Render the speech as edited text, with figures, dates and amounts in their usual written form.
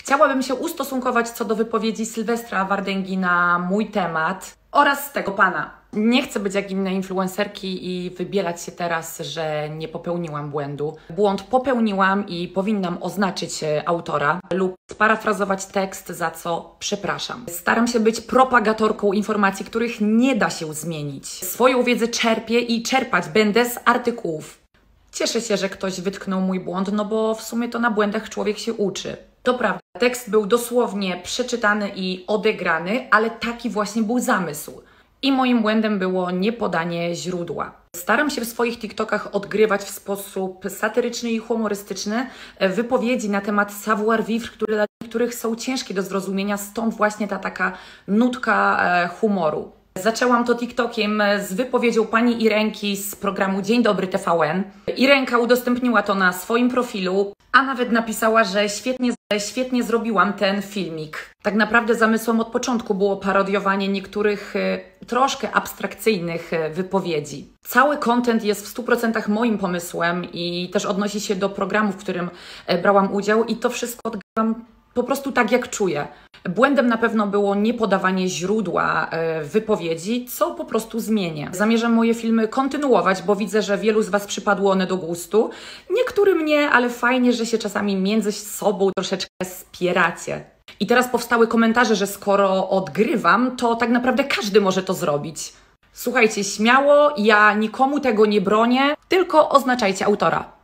Chciałabym się ustosunkować co do wypowiedzi Sylwestra Wardęgi na mój temat oraz tego pana. Nie chcę być jak inne influencerki i wybielać się teraz, że nie popełniłam błędu. Błąd popełniłam i powinnam oznaczyć autora lub sparafrazować tekst, za co przepraszam. Staram się być propagatorką informacji, których nie da się zmienić. Swoją wiedzę czerpię i czerpać będę z artykułów. Cieszę się, że ktoś wytknął mój błąd, no bo w sumie to na błędach człowiek się uczy. To prawda, tekst był dosłownie przeczytany i odegrany, ale taki właśnie był zamysł. I moim błędem było niepodanie źródła. Staram się w swoich TikTokach odgrywać w sposób satyryczny i humorystyczny wypowiedzi na temat savoir-vivre, które dla niektórych są ciężkie do zrozumienia, stąd właśnie ta taka nutka humoru. Zaczęłam to TikTokiem z wypowiedzią pani Irenki z programu Dzień Dobry TVN. Irenka udostępniła to na swoim profilu, a nawet napisała, że świetnie zrobiłam ten filmik. Tak naprawdę zamysłem od początku było parodiowanie niektórych troszkę abstrakcyjnych wypowiedzi. Cały content jest w 100% moim pomysłem i też odnosi się do programu, w którym brałam udział i to wszystko odgrywam po prostu tak, jak czuję. Błędem na pewno było niepodawanie źródła wypowiedzi, co po prostu zmienię. Zamierzam moje filmy kontynuować, bo widzę, że wielu z Was przypadło one do gustu. Niektórym nie, ale fajnie, że się czasami między sobą troszeczkę spieracie. I teraz powstały komentarze, że skoro odgrywam, to tak naprawdę każdy może to zrobić. Słuchajcie, śmiało, ja nikomu tego nie bronię, tylko oznaczajcie autora.